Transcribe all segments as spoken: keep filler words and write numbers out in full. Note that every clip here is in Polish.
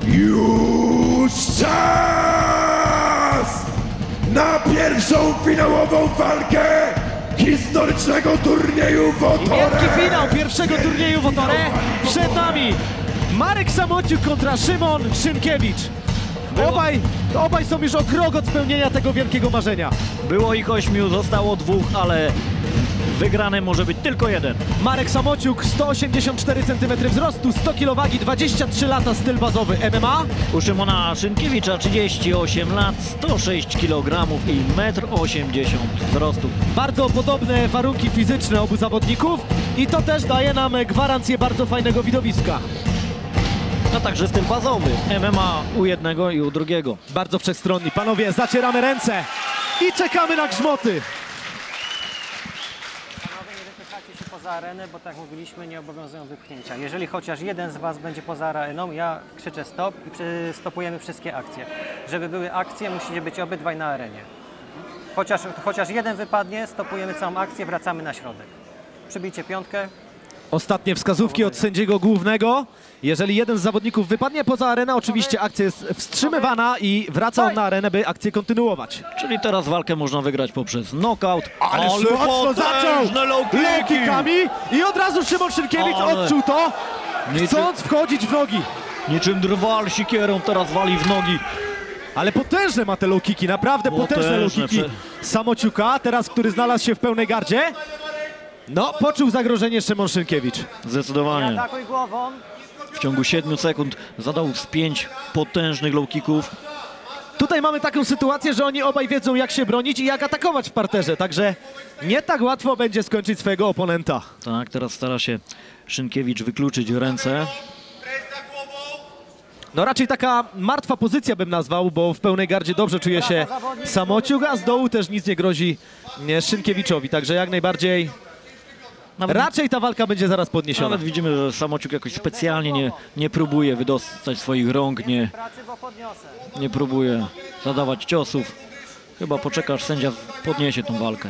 Już czas na pierwszą finałową walkę historycznego turnieju Wotore. Wielki finał pierwszego turnieju Wotore. Przed nami Marek Samociuk kontra Szymon Szynkiewicz. Obaj, obaj są już o krok od spełnienia tego wielkiego marzenia. Było ich ośmiu, zostało dwóch, ale wygrany może być tylko jeden. Marek Samociuk, sto osiemdziesiąt cztery centymetry wzrostu, sto kilo wagi, dwadzieścia trzy lata, styl bazowy M M A. U Szymona Szynkiewicza trzydzieści osiem lat, sto sześć kilogramów i metr osiemdziesiąt wzrostu. Bardzo podobne warunki fizyczne obu zawodników i to też daje nam gwarancję bardzo fajnego widowiska. A także styl bazowy, M M A u jednego i u drugiego. Bardzo wszechstronni. Panowie, zacieramy ręce i czekamy na grzmoty. Panowie, nie wypychacie się poza arenę, bo tak jak mówiliśmy, nie obowiązują wypchnięcia. Jeżeli chociaż jeden z was będzie poza areną, ja krzyczę stop i stopujemy wszystkie akcje. Żeby były akcje, musicie być obydwaj na arenie. Chociaż, chociaż jeden wypadnie, stopujemy całą akcję, wracamy na środek. Przybijcie piątkę. Ostatnie wskazówki od sędziego głównego. Jeżeli jeden z zawodników wypadnie poza arenę, oczywiście akcja jest wstrzymywana i wraca on na arenę, by akcję kontynuować. Czyli teraz walkę można wygrać poprzez knockout. Ale mocno zaczął low kickami i od razu Szymon Szynkiewicz Ale... odczuł to, chcąc wchodzić w nogi. Niczym drwal sikierą teraz wali w nogi. Ale potężne ma te low kicki, naprawdę potężne, potężne low kicki Samociuka, teraz który znalazł się w pełnej gardzie. No, poczuł zagrożenie Szymon Szynkiewicz. Zdecydowanie. Atakuj głową. W ciągu siedmiu sekund zadał z pięć potężnych low kicków. Tutaj mamy taką sytuację, że oni obaj wiedzą, jak się bronić i jak atakować w parterze, także nie tak łatwo będzie skończyć swojego oponenta. Tak, teraz stara się Szynkiewicz wykluczyć ręce. No raczej taka martwa pozycja bym nazwał, bo w pełnej gardzie dobrze czuje się Samociuk, a z dołu też nic nie grozi Szynkiewiczowi, także jak najbardziej Nawet, raczej ta walka będzie zaraz podniesiona. Nawet widzimy, że Samociuk jakoś specjalnie nie, nie próbuje wydostać swoich rąk, nie, nie próbuje zadawać ciosów. Chyba poczeka, aż sędzia podniesie tą walkę.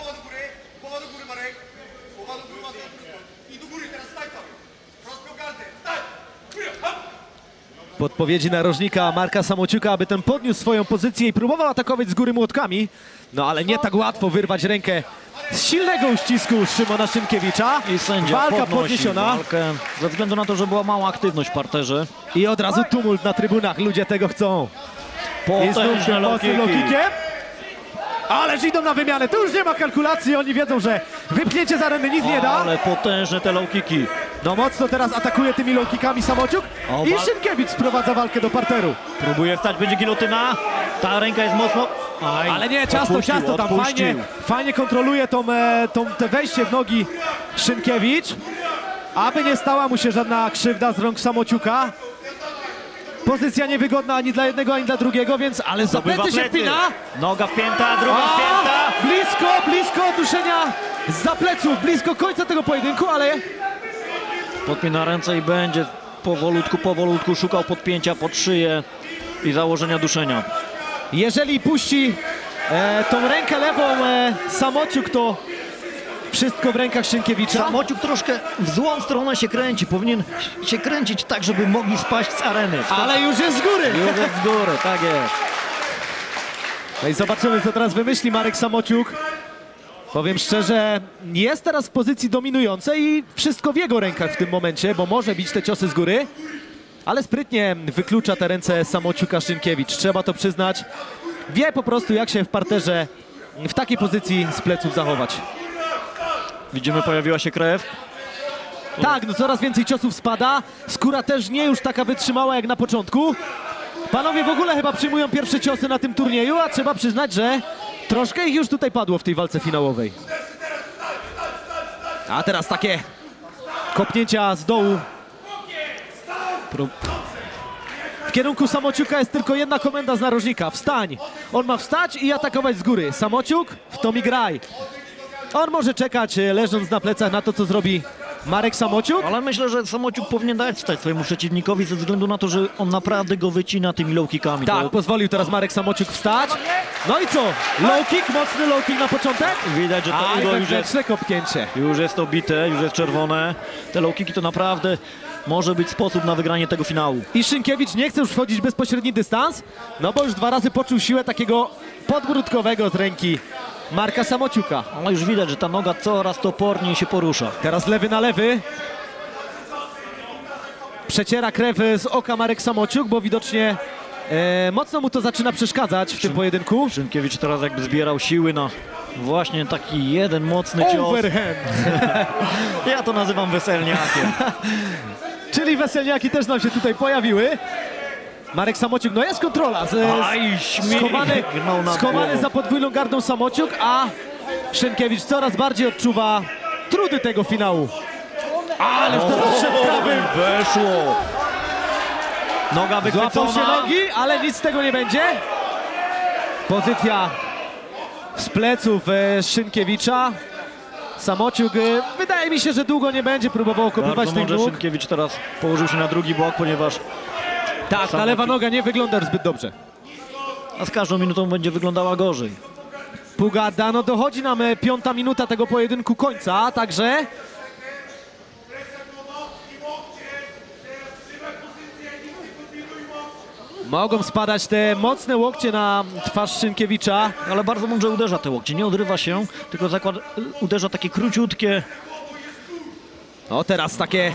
Podpowiedzi narożnika Marka Samociuka, aby ten podniósł swoją pozycję i próbował atakować z góry młotkami. No ale nie tak łatwo wyrwać rękę z silnego uścisku Szymona Szynkiewicza. I sędzia walka podniesiona. Walkę ze względu na to, że była mała aktywność w parterze. I od razu tumult na trybunach, ludzie tego chcą. I znów tym mocnym low kickiem. Ależ idą na wymianę, tu już nie ma kalkulacji, oni wiedzą, że wypchnięcie z areny nic nie da. Ale potężne te low kicki. No mocno teraz atakuje tymi low kickami Samociuk i Szynkiewicz sprowadza walkę do parteru. Próbuje wstać, będzie gilotyna. Ta ręka jest mocno... Aj, ale nie, ciasto, odpuścił, ciasto tam odpuścił. fajnie, fajnie kontroluje tą, e, tą, te wejście w nogi Szynkiewicz. Aby nie stała mu się żadna krzywda z rąk Samociuka. Pozycja niewygodna ani dla jednego, ani dla drugiego, więc ale za plecy się wpina. Noga wpięta, druga A, wpięta. Blisko, blisko oduszenia za pleców, blisko końca tego pojedynku, ale... Podpina ręce i będzie powolutku, powolutku szukał podpięcia pod szyję i założenia duszenia. Jeżeli puści e, tą rękę lewą e, Samociuk, to wszystko w rękach Szynkiewicza. Samociuk troszkę w złą stronę się kręci. Powinien się kręcić tak, żeby mogli spaść z areny. Ale już jest z góry. Już jest z góry, tak jest. No i zobaczymy, co teraz wymyśli Marek Samociuk. Powiem szczerze, jest teraz w pozycji dominującej i wszystko w jego rękach w tym momencie, bo może bić te ciosy z góry. Ale sprytnie wyklucza te ręce Samociuka Szynkiewicz. Trzeba to przyznać. Wie po prostu, jak się w parterze w takiej pozycji z pleców zachować. Widzimy, pojawiła się krew. Tak, no coraz więcej ciosów spada. Skóra też nie już taka wytrzymała jak na początku. Panowie w ogóle chyba przyjmują pierwsze ciosy na tym turnieju, a trzeba przyznać, że troszkę ich już tutaj padło w tej walce finałowej. A teraz takie kopnięcia z dołu. W kierunku Samociuka jest tylko jedna komenda z narożnika. Wstań! On ma wstać i atakować z góry. Samociuk w to mi graj. On może czekać, leżąc na plecach, na to, co zrobi Marek Samociuk. Ale myślę, że Samociuk powinien dać wstać swojemu przeciwnikowi ze względu na to, że on naprawdę go wycina tymi low kickami. Tak, to... pozwolił teraz Marek Samociuk wstać. No i co? Low kick, mocny low kick na początek. Widać, że to A, już jest, kopnięcie. już jest obite, już jest czerwone. Te low kicki to naprawdę może być sposób na wygranie tego finału. I Szynkiewicz nie chce już wchodzić w bezpośredni dystans, no bo już dwa razy poczuł siłę takiego podbródkowego z ręki Marka Samociuka. Ale już widać, że ta noga coraz toporniej się porusza. Teraz lewy na lewy. Przeciera krew z oka Marek Samociuk, bo widocznie e, mocno mu to zaczyna przeszkadzać w tym pojedynku. Szynkiewicz teraz jakby zbierał siły na właśnie taki jeden mocny cios. Overhand. Ja to nazywam weselniakiem. Czyli weselniaki też nam się tutaj pojawiły. Marek Samociuk, no jest kontrola. Z, Aj, z, schowany śmignął nad schowany głową. za podwójną gardą Samociuk, a Szynkiewicz coraz bardziej odczuwa trudy tego finału. Ale teraz wszedł prawym. Weszło. Noga Złapał się wychwycona. nogi, ale nic z tego nie będzie. Pozycja z pleców e, Szynkiewicza. Samociuk, e, wydaje mi się, że długo nie będzie próbował okopywać Bardzo tych mądrze nóg. Szynkiewicz teraz położył się na drugi bok, ponieważ Tak, ta Samociuk. lewa noga nie wygląda zbyt dobrze. a z każdą minutą będzie wyglądała gorzej. Pugada, no dochodzi nam e, piąta minuta tego pojedynku końca, także mogą spadać te mocne łokcie na twarz Szynkiewicza. Ale bardzo mądrze uderza te łokcie. Nie odrywa się, tylko zakład, uderza takie króciutkie. O, teraz takie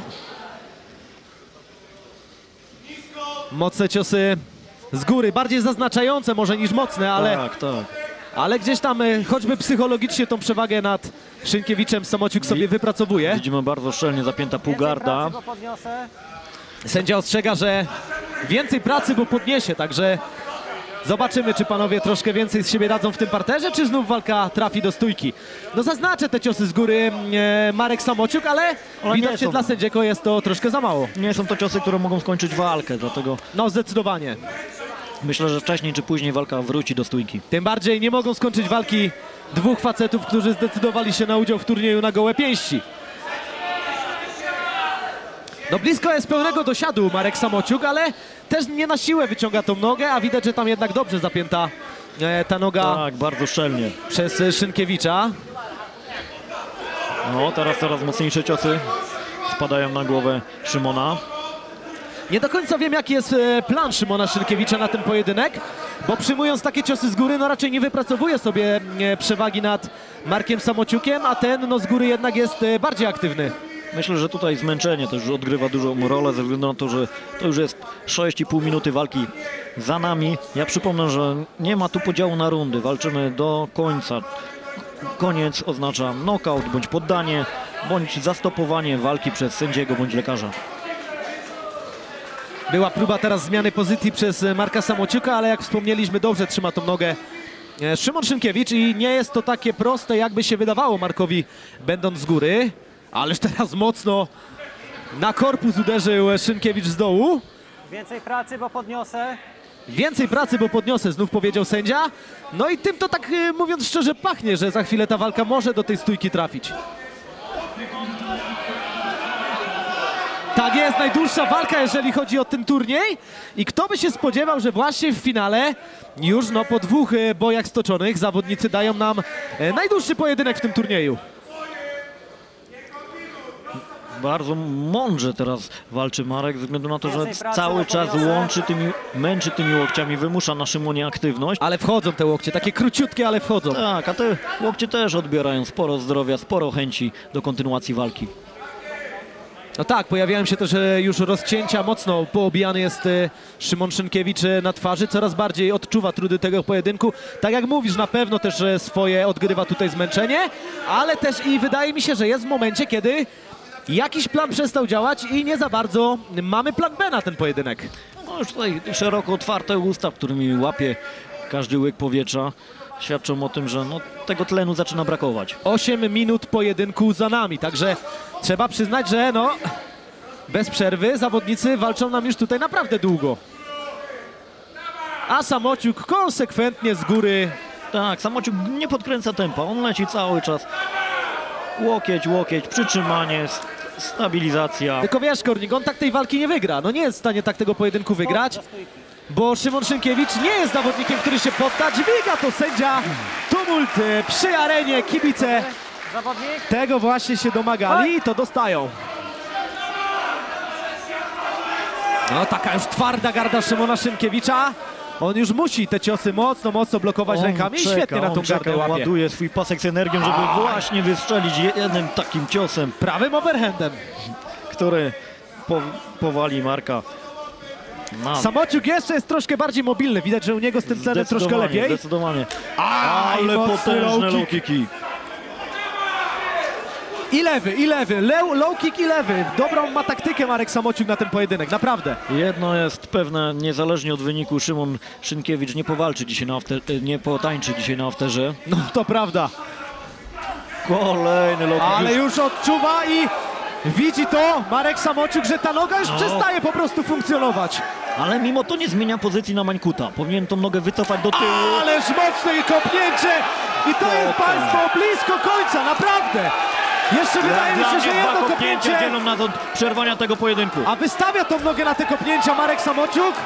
mocne ciosy z góry, bardziej zaznaczające może niż mocne, ale, Tak, tak. ale gdzieś tam e, choćby psychologicznie tą przewagę nad Szynkiewiczem Samociuk sobie Wi- wypracowuje. Widzimy bardzo szczelnie zapięta Więcej półgarda. pracy, bo podniosę. Sędzia ostrzega, że więcej pracy, bo podniesie, także zobaczymy, czy panowie troszkę więcej z siebie dadzą w tym parterze, czy znów walka trafi do stójki. No zaznaczę te ciosy z góry e, Marek Samociuk, ale, Ale nie widocznie są. dla sędziego jest to troszkę za mało. Nie są to ciosy, które mogą skończyć walkę, dlatego No zdecydowanie. myślę, że wcześniej czy później walka wróci do stójki. Tym bardziej nie mogą skończyć walki dwóch facetów, którzy zdecydowali się na udział w turnieju na gołe pięści. No blisko jest pełnego dosiadu Marek Samociuk, ale też nie na siłę wyciąga tą nogę, a widać, że tam jednak dobrze zapięta e, ta noga Tak, bardzo szczelnie. przez e, Szynkiewicza. No, teraz coraz mocniejsze ciosy spadają na głowę Szymona. Nie do końca wiem, jaki jest e, plan Szymona Szynkiewicza na ten pojedynek, bo przyjmując takie ciosy z góry, no raczej nie wypracowuje sobie e, przewagi nad Markiem Samociukiem, a ten no z góry jednak jest e, bardziej aktywny. Myślę, że tutaj zmęczenie też odgrywa dużą rolę ze względu na to, że to już jest sześć i pół minuty walki za nami. Ja przypomnę, że nie ma tu podziału na rundy. Walczymy do końca. Koniec oznacza knockout bądź poddanie, bądź zastopowanie walki przez sędziego bądź lekarza. Była próba teraz zmiany pozycji przez e, Marka Samociuka, ale jak wspomnieliśmy, dobrze trzyma tą nogę e, Szymon Szynkiewicz i nie jest to takie proste, jakby się wydawało Markowi, będąc z góry. Ależ teraz mocno na korpus uderzył Szynkiewicz z dołu. Więcej pracy, bo podniosę. Więcej pracy, bo podniosę, znów powiedział sędzia. No i tym to tak e, mówiąc szczerze pachnie, że za chwilę ta walka może do tej stójki trafić. Tak jest, najdłuższa walka, jeżeli chodzi o ten turniej. I kto by się spodziewał, że właśnie w finale, już no po dwóch e, bojach stoczonych, zawodnicy dają nam e, najdłuższy pojedynek w tym turnieju. Bardzo mądrze teraz walczy Marek, ze względu na to, że Więcej pracy, cały bo czas podniosę. łączy tymi, męczy tymi łokciami, wymusza na Szymonie aktywność. Ale wchodzą te łokcie, takie króciutkie, ale wchodzą. Tak, a te łokcie też odbierają sporo zdrowia, sporo chęci do kontynuacji walki. No tak, pojawiają się też e, już rozcięcia, mocno poobijany jest e, Szymon Szynkiewicz e, na twarzy, coraz bardziej odczuwa trudy tego pojedynku. Tak jak mówisz, na pewno też e, swoje odgrywa tutaj zmęczenie, ale też i wydaje mi się, że jest w momencie, kiedy jakiś plan przestał działać i nie za bardzo mamy plan B na ten pojedynek. No już tutaj szeroko otwarte usta, którymi łapie każdy łyk powietrza, świadczą o tym, że no, tego tlenu zaczyna brakować. osiem minut pojedynku za nami, także trzeba przyznać, że no bez przerwy zawodnicy walczą nam już tutaj naprawdę długo. A Samociuk konsekwentnie z góry. Tak, Samociuk nie podkręca tempa, on leci cały czas. Łokieć, łokieć, przytrzymanie, st- stabilizacja. Tylko wiesz, Kornik, on tak tej walki nie wygra. No nie jest w stanie tak tego pojedynku wygrać, Do stójki. bo Szymon Szynkiewicz nie jest zawodnikiem, który się podda. Dźwiga to sędzia. Tumult e, przy arenie, kibice Zawodnik. tego właśnie się domagali i to dostają. No taka już twarda garda Szymona Szynkiewicza. On już musi te ciosy mocno, mocno blokować On rękami i czeka, świetnie na tą on czeka, gardę łapie. ładuje swój pasek z energią, żeby właśnie wystrzelić jednym takim ciosem, Prawym overhandem. który po, powali Marka. Na Samociuk jeszcze jest troszkę bardziej mobilny. Widać, że u niego z tym tlenem troszkę Zdecydowanie, lepiej. Zdecydowanie. A, i Ale mocny potężne low low kick. kicki. I lewy, i lewy. Low, low kick i lewy. Dobrą ma taktykę Marek Samociuk na ten pojedynek, naprawdę. Jedno jest pewne, niezależnie od wyniku, Szymon Szynkiewicz nie powalczy dzisiaj na after, nie potańczy dzisiaj na afterze. No to prawda. Kolejny low kick. Ale już odczuwa i widzi to Marek Samociuk, że ta noga już No. przestaje po prostu funkcjonować. Ale mimo to nie zmienia pozycji na Mańkuta. Powinien tą nogę wycofać do tyłu. Ależ mocne kopnięcie i to jest państwo blisko końca, naprawdę. Jeszcze wydaje mi Dla się, mnie że dwa jedno kopnięcia kopnięcie, dzielą nas od przerwania tego pojedynku. a wystawia tą nogę na te kopnięcia Marek Samociuk.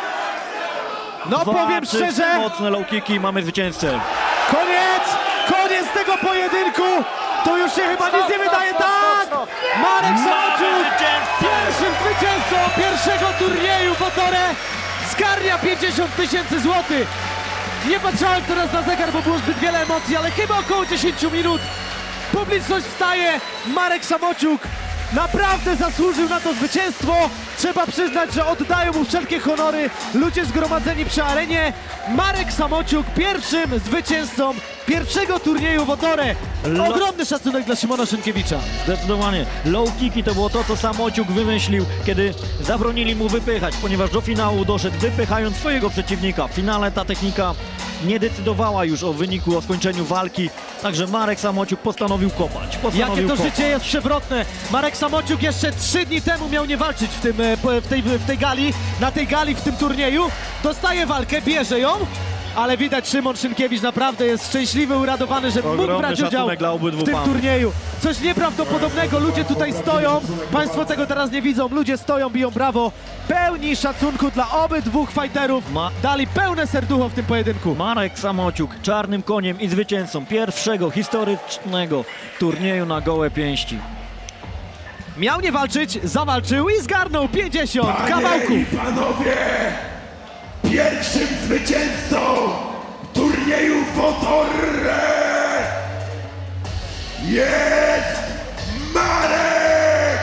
No Dwa powiem czyste, szczerze, mocne low kicki i mamy zwycięzcę. koniec, koniec tego pojedynku. To już się chyba nic nie wydaje, tak. Marek Samociuk zwycięzcę. pierwszym zwycięzcą pierwszego turnieju w Otore zgarnia pięćdziesiąt tysięcy złotych. Nie patrzałem teraz na zegar, bo było zbyt wiele emocji, ale chyba około dziesięć minut. Publiczność wstaje, Marek Samociuk naprawdę zasłużył na to zwycięstwo. Trzeba przyznać, że oddają mu wszelkie honory ludzie zgromadzeni przy arenie. Marek Samociuk pierwszym zwycięzcą pierwszego turnieju w Otore. Ogromny szacunek dla Szymona Szynkiewicza. Zdecydowanie. Low kicki to było to, co Samociuk wymyślił, kiedy zabronili mu wypychać, ponieważ do finału doszedł wypychając swojego przeciwnika. W finale ta technika nie decydowała już o wyniku, o skończeniu walki, także Marek Samociuk postanowił kopać. Postanowił Jakie to kopać. życie jest przewrotne. Marek Samociuk jeszcze trzy dni temu miał nie walczyć w, tym, e, w, tej, w tej gali, na tej gali, w tym turnieju. Dostaje walkę, bierze ją, ale widać Szymon Szynkiewicz naprawdę jest szczęśliwy, uradowany, że mógł Ogromny brać udział szacunek dla obydwu w tym panów. turnieju. Coś nieprawdopodobnego, ludzie tutaj stoją, państwo tego teraz nie widzą, ludzie stoją, biją brawo. Pełni szacunku dla obydwóch fighterów, Ma- dali pełne serducho w tym pojedynku. Marek Samociuk czarnym koniem i zwycięzcą pierwszego historycznego turnieju na gołe pięści. Miał nie walczyć, zawalczył i zgarnął pięćdziesiąt Panie kawałków. i panowie, pierwszym zwycięzcą turnieju w Otore jest Marek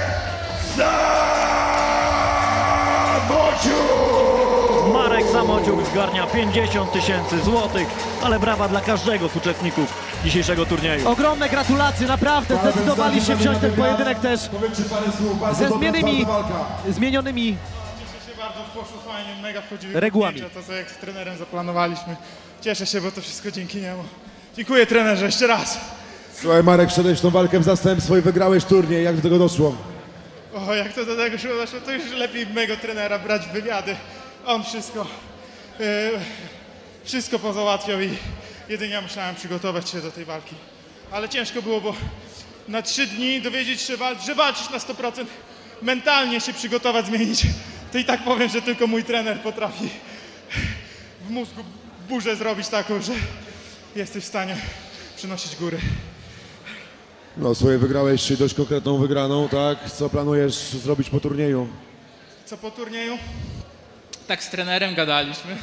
Samociuk! Marek Samociuk zgarnia pięćdziesiąt tysięcy złotych, ale brawa dla każdego z uczestników dzisiejszego turnieju. Ogromne gratulacje, naprawdę zdecydowali się wziąć ten pojedynek też Powiedzcie parę słów, bardzo ze dobra, zmienionymi, twarda walka. zmienionymi Cieszę się bardzo, poszło fajnie, mega wchodziły Regułami. kopnięcia, to co jak z trenerem zaplanowaliśmy. Cieszę się, bo to wszystko dzięki niemu. Dziękuję trenerze, jeszcze raz. Słuchaj Marek, wszedłeś w tą walkę w zastępstwo i wygrałeś turniej. Jak do tego doszło? O, jak to do tego szło, doszło, to już lepiej mego trenera brać w wywiady. On wszystko, yy, wszystko pozałatwiał i jedynie ja musiałem przygotować się do tej walki. Ale ciężko było, bo na trzy dni dowiedzieć się, walcz, że walczysz na sto procent, mentalnie się przygotować, zmienić. To i tak powiem, że tylko mój trener potrafi w mózgu burzę zrobić taką, że jesteś w stanie przynosić góry. No słuchaj, wygrałeś dość konkretną wygraną, tak? Co planujesz zrobić po turnieju? Co po turnieju? Tak z trenerem gadaliśmy.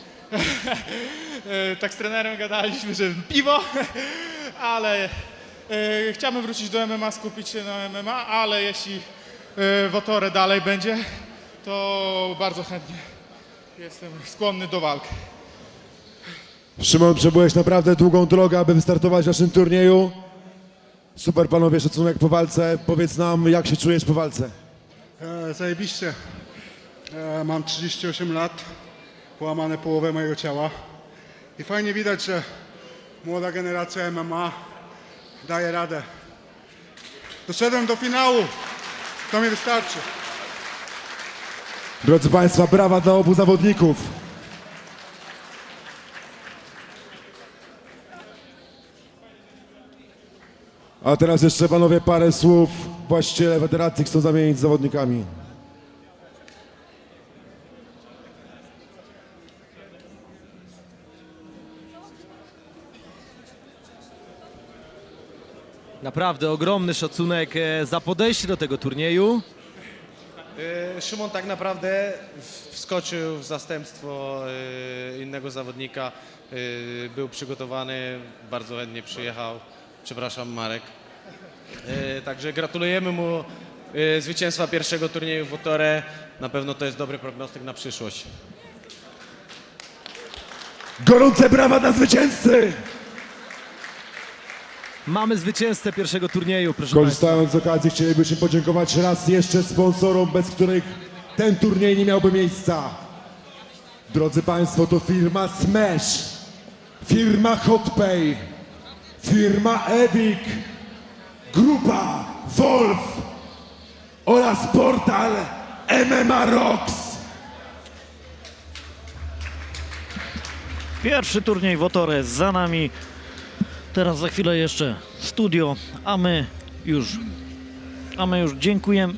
E, tak z trenerem gadaliśmy, że piwo, ale e, chciałbym wrócić do M M A, skupić się na M M A, ale jeśli e, w Otore dalej będzie, to bardzo chętnie jestem skłonny do walki. Szymon, przebyłeś naprawdę długą drogę, aby wystartować w naszym turnieju. Super panowie, szacunek po walce. Powiedz nam, jak się czujesz po walce? E, zajebiście. E, mam trzydzieści osiem lat, połamane połowę mojego ciała i fajnie widać, że młoda generacja M M A daje radę. Doszedłem do finału, to mi wystarczy. Drodzy Państwo, brawa dla obu zawodników. A teraz jeszcze panowie parę słów. Właściciele federacji chcą zamienić z zawodnikami. Naprawdę ogromny szacunek e, za podejście do tego turnieju. Y, Szymon tak naprawdę w- wskoczył w zastępstwo y, innego zawodnika. Y, Był przygotowany, bardzo chętnie przyjechał. Przepraszam, Marek. Y, Także gratulujemy mu y, zwycięstwa pierwszego turnieju w Votore. Na pewno to jest dobry prognostyk na przyszłość. Gorące brawa dla zwycięzcy! Mamy zwycięzcę pierwszego turnieju, proszę Państwa. Korzystając z okazji chcielibyśmy podziękować raz jeszcze sponsorom, bez których ten turniej nie miałby miejsca. Drodzy Państwo, to firma Smash, firma Hotpay, firma Epic, grupa Wolf oraz portal M M A Rocks. Pierwszy turniej Votore za nami. Teraz za chwilę jeszcze studio, a my już, a my już dziękujemy.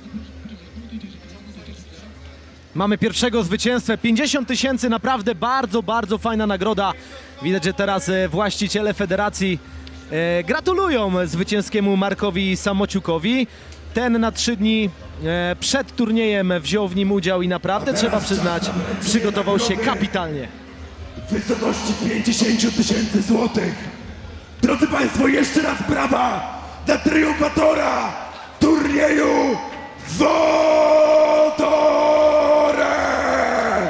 Mamy pierwszego zwycięzcę, pięćdziesiąt tysięcy, naprawdę bardzo, bardzo fajna nagroda. Widać, że teraz e, właściciele federacji e, gratulują zwycięskiemu Markowi Samociukowi. Ten na trzy dni e, przed turniejem wziął w nim udział i naprawdę, trzeba przyznać, przygotował się kapitalnie. W wysokości pięćdziesiąt tysięcy złotych. Drodzy Państwo, jeszcze raz brawa dla triumfatora turnieju Votore!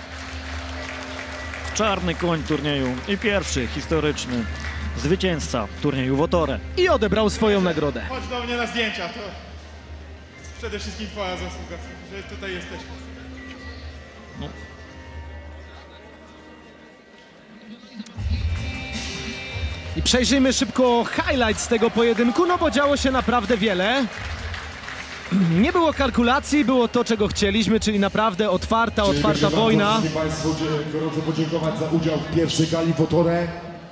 Czarny koń turnieju i pierwszy historyczny zwycięzca turnieju Votore. I odebrał swoją nagrodę. Chodź do mnie na zdjęcia, to przede wszystkim twoja zasługa, że tutaj jesteśmy. I przejrzyjmy szybko highlights tego pojedynku, no bo działo się naprawdę wiele. Nie było kalkulacji, było to, czego chcieliśmy, czyli naprawdę otwarta, otwarta wojna. Chcielibyśmy Państwu gorąco podziękować za udział w pierwszej gali Votore.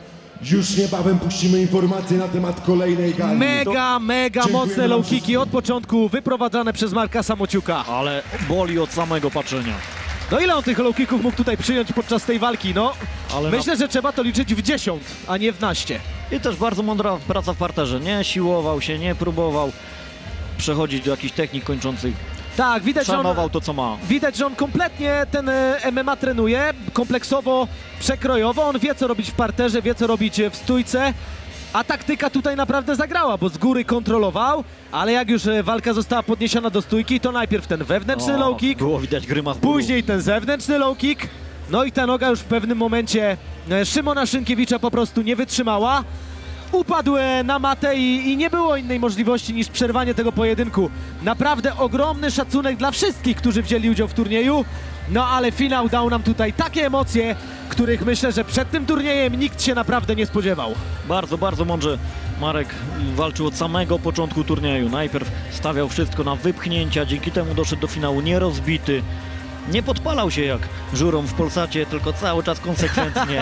Już niebawem puścimy informacje na temat kolejnej gali. Mega, mega Dziękujemy mocne wam low kicki wszystkim. od początku wyprowadzane przez Marka Samociuka. Ale boli od samego patrzenia. No ile on tych low kicków mógł tutaj przyjąć podczas tej walki? No, Ale myślę, że trzeba to liczyć w dziesiąt, a nie w naście. I też bardzo mądra praca w parterze. Nie siłował się, nie próbował przechodzić do jakichś technik kończących. Tak, widać, że on, Szanował to, co ma. widać, że on kompletnie ten e, M M A trenuje, kompleksowo, przekrojowo. On wie, co robić w parterze, wie, co robić w stójce. A taktyka tutaj naprawdę zagrała, bo z góry kontrolował, ale jak już e, walka została podniesiona do stójki, to najpierw ten wewnętrzny O, low kick, Było widać grymas bólu. później ten zewnętrzny low kick, no i ta noga już w pewnym momencie e, Szymona Szynkiewicza po prostu nie wytrzymała. Upadł e, na matę i, i nie było innej możliwości niż przerwanie tego pojedynku. Naprawdę ogromny szacunek dla wszystkich, którzy wzięli udział w turnieju. No ale finał dał nam tutaj takie emocje, których myślę, że przed tym turniejem nikt się naprawdę nie spodziewał. Bardzo, bardzo mądrze Marek walczył od samego początku turnieju. Najpierw stawiał wszystko na wypchnięcia, dzięki temu doszedł do finału nierozbity. Nie podpalał się jak żurą w Polsacie, tylko cały czas konsekwentnie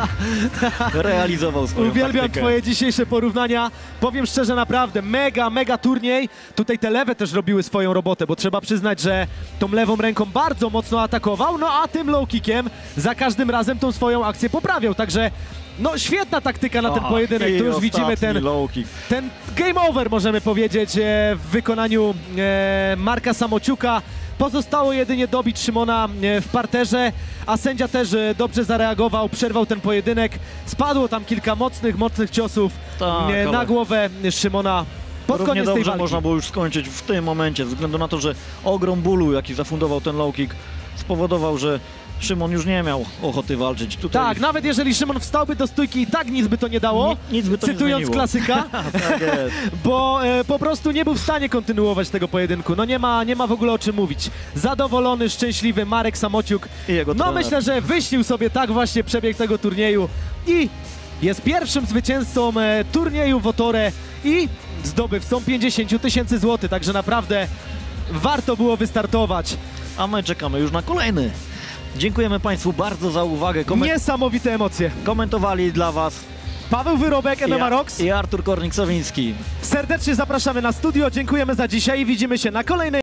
realizował swoją Uwielbiam taktykę. twoje dzisiejsze porównania. Powiem szczerze, naprawdę mega, mega turniej. Tutaj te lewe też robiły swoją robotę, bo trzeba przyznać, że tą lewą ręką bardzo mocno atakował, no a tym low kickiem za każdym razem tą swoją akcję poprawiał. Także no świetna taktyka na ten Aha, pojedynek. i Tu już widzimy ostatni ten, low kick. ten game over, możemy powiedzieć, e, w wykonaniu e, Marka Samociuka. Pozostało jedynie dobić Szymona e, w parterze, a sędzia też e, dobrze zareagował, przerwał ten pojedynek. Spadło tam kilka mocnych, mocnych ciosów Tak, e, na ale- głowę Szymona pod Równie koniec tej dobrze walki. można było już skończyć w tym momencie, ze względu na to, że ogrom bólu, jaki zafundował ten low kick, spowodował, że Szymon już nie miał ochoty walczyć. Tutaj Tak, nawet jeżeli Szymon wstałby do stójki i tak nic by to nie dało, Ni- nic by to nie cytując zmieniło. klasyka, tak jest. bo e, po prostu nie był w stanie kontynuować tego pojedynku. No nie ma, nie ma w ogóle o czym mówić. Zadowolony, szczęśliwy Marek Samociuk. I jego No trener. myślę, że wyśnił sobie tak właśnie przebieg tego turnieju i jest pierwszym zwycięzcą e, turnieju Votore i zdobywcą pięćdziesiąt tysięcy złotych, także naprawdę warto było wystartować. A my czekamy już na kolejny. Dziękujemy Państwu bardzo za uwagę. Komen- Niesamowite emocje. komentowali dla Was Paweł Wyrobek, M M A i, Rocks. i Artur Kornik-Sowiński. Serdecznie zapraszamy na studio, dziękujemy za dzisiaj i widzimy się na kolejnej